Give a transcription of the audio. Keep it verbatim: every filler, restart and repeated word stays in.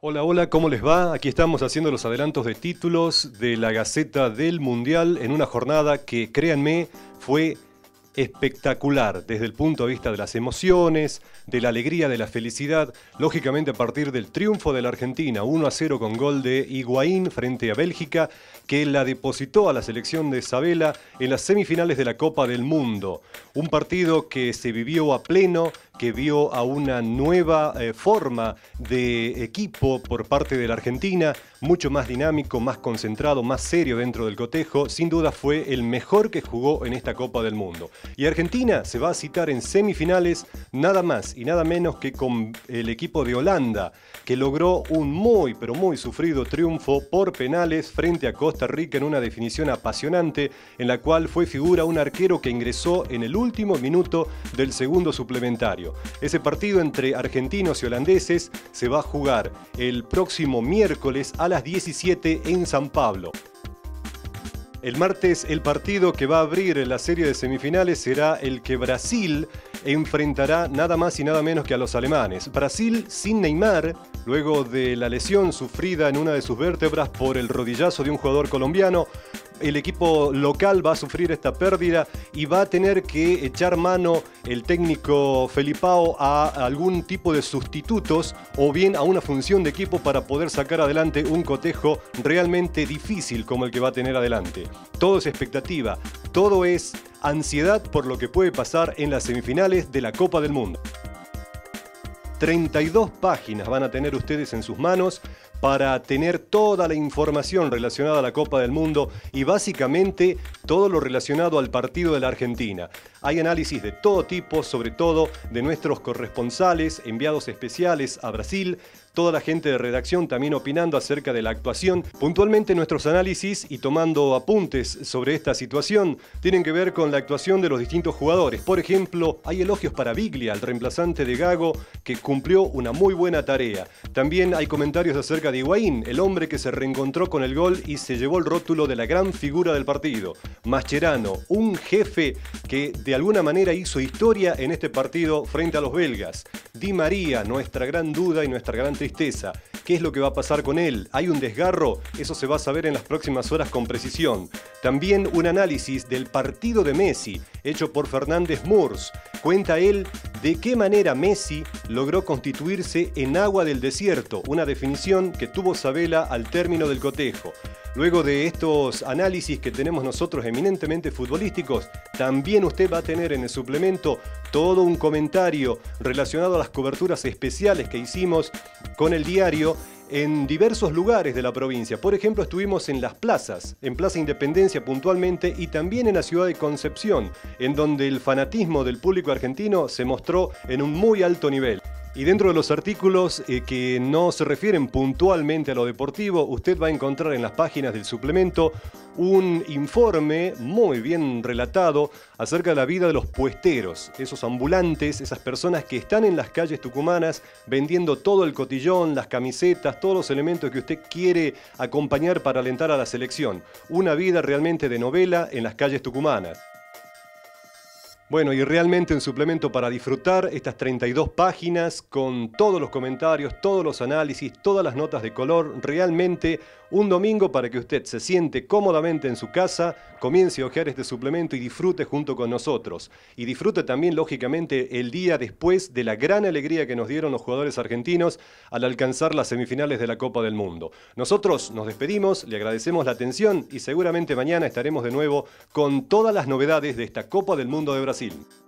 Hola, hola, ¿cómo les va? Aquí estamos haciendo los adelantos de títulos de la Gaceta del Mundial en una jornada que, créanme, fue espectacular desde el punto de vista de las emociones, de la alegría, de la felicidad, lógicamente a partir del triunfo de la Argentina, uno a cero con gol de Higuaín frente a Bélgica, que la depositó a la selección de Sabella en las semifinales de la Copa del Mundo. Un partido que se vivió a pleno, que vio a una nueva eh, forma de equipo por parte de la Argentina, mucho más dinámico, más concentrado, más serio dentro del cotejo. Sin duda fue el mejor que jugó en esta Copa del Mundo. Y Argentina se va a citar en semifinales nada más y nada menos que con el equipo de Holanda, que logró un muy pero muy sufrido triunfo por penales frente a Costa Rica en una definición apasionante en la cual fue figura un arquero que ingresó en el último minuto del segundo suplementario. Ese partido entre argentinos y holandeses se va a jugar el próximo miércoles a las diecisiete en San Pablo. El martes el partido que va a abrir la serie de semifinales será el que Brasil enfrentará nada más y nada menos que a los alemanes. Brasil sin Neymar, luego de la lesión sufrida en una de sus vértebras por el rodillazo de un jugador colombiano. El equipo local va a sufrir esta pérdida y va a tener que echar mano el técnico Felipao a algún tipo de sustitutos o bien a una función de equipo para poder sacar adelante un cotejo realmente difícil como el que va a tener adelante. Todo es expectativa, todo es ansiedad por lo que puede pasar en las semifinales de la Copa del Mundo. treinta y dos páginas van a tener ustedes en sus manos para tener toda la información relacionada a la Copa del Mundo y básicamente todo lo relacionado al partido de la Argentina. Hay análisis de todo tipo, sobre todo de nuestros corresponsales, enviados especiales a Brasil, toda la gente de redacción también opinando acerca de la actuación. Puntualmente nuestros análisis y tomando apuntes sobre esta situación tienen que ver con la actuación de los distintos jugadores. Por ejemplo, hay elogios para Biglia, el reemplazante de Gago, que cumplió una muy buena tarea. También hay comentarios acerca de Higuaín, el hombre que se reencontró con el gol y se llevó el rótulo de la gran figura del partido. Mascherano, un jefe que de alguna manera hizo historia en este partido frente a los belgas. Di María, nuestra gran duda y nuestra gran tristeza. ¿Qué es lo que va a pasar con él? ¿Hay un desgarro? Eso se va a saber en las próximas horas con precisión. También un análisis del partido de Messi, hecho por Fernández Murs. Cuenta él de qué manera Messi logró constituirse en agua del desierto, una definición que tuvo Sabella al término del cotejo. Luego de estos análisis que tenemos nosotros eminentemente futbolísticos, también usted va a tener en el suplemento todo un comentario relacionado a las coberturas especiales que hicimos con el diario en diversos lugares de la provincia. Por ejemplo, estuvimos en las plazas, en Plaza Independencia puntualmente y también en la ciudad de Concepción, en donde el fanatismo del público argentino se mostró en un muy alto nivel. Y dentro de los artículos eh, que no se refieren puntualmente a lo deportivo, usted va a encontrar en las páginas del suplemento un informe muy bien relatado acerca de la vida de los puesteros, esos ambulantes, esas personas que están en las calles tucumanas vendiendo todo el cotillón, las camisetas, todos los elementos que usted quiere acompañar para alentar a la selección. Una vida realmente de novela en las calles tucumanas. Bueno, y realmente un suplemento para disfrutar estas treinta y dos páginas con todos los comentarios, todos los análisis, todas las notas de color. Realmente un domingo para que usted se siente cómodamente en su casa, comience a hojear este suplemento y disfrute junto con nosotros. Y disfrute también, lógicamente, el día después de la gran alegría que nos dieron los jugadores argentinos al alcanzar las semifinales de la Copa del Mundo. Nosotros nos despedimos, le agradecemos la atención y seguramente mañana estaremos de nuevo con todas las novedades de esta Copa del Mundo de Brasil.